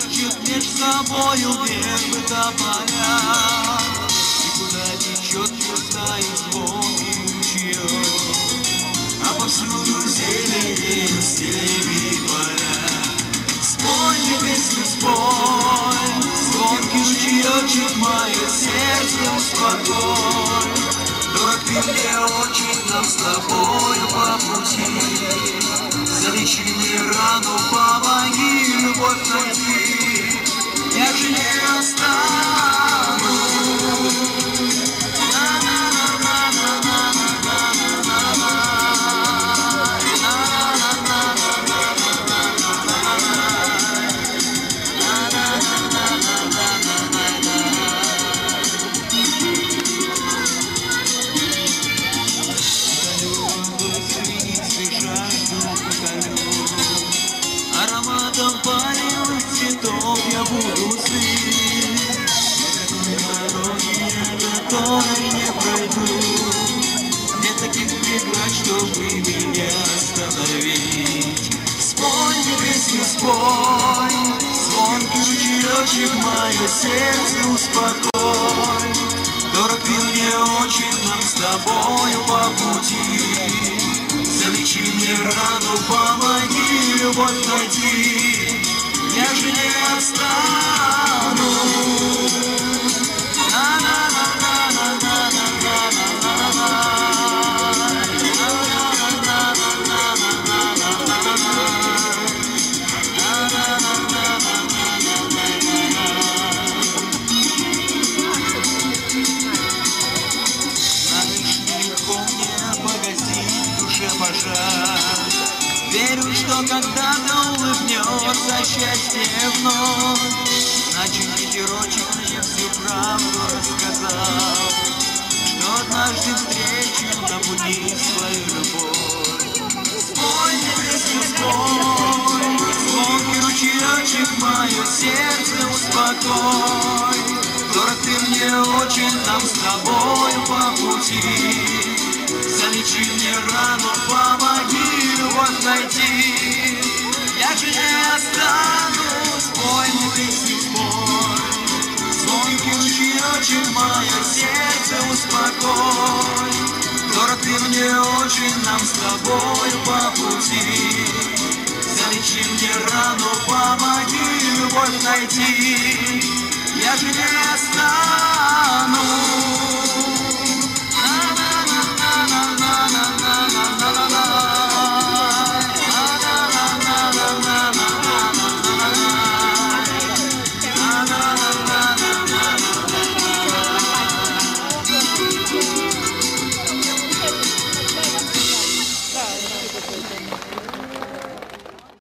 шепчет меж собою вербы тополя. И куда течет пустая звонкий ручеек, а повсюду зелень, степи поля. Спой мне песню, спой, звонкий ручеечек, мое сердце успокой. Дорог ты мне очень, нам с тобою по пути. Залечи мне рану, помоги любовь найти. Я же не останусь. Ароматом полевых цветов я буду сыт. Дороги, которой не пройду. Нет таких преград, чтобы меня остановить. Спой мне песню, спой, звонкий ручеечек, мое сердце успокой. Дорог ты мне очень, нам с тобою по пути. Залечи мне рану, помоги любовь найти. Я же не останусь. Верю, что когда-то улыбнется счастье вновь. Значит, ветерочек мне всю правду рассказал, что однажды встречу на пути свою любовь. Спой мне песню, спой, звонкий ручеечек, мое сердце успокой. Дорог ты мне очень, нам с тобою по пути. Залечи мне рану, помоги любовь найти. Я же не останусь, спой мне песню, спой. Звонкий ручеечек, мое сердце успокой. Дорог ты мне очень, нам с тобою по пути. Залечи мне рану, помоги любовь найти.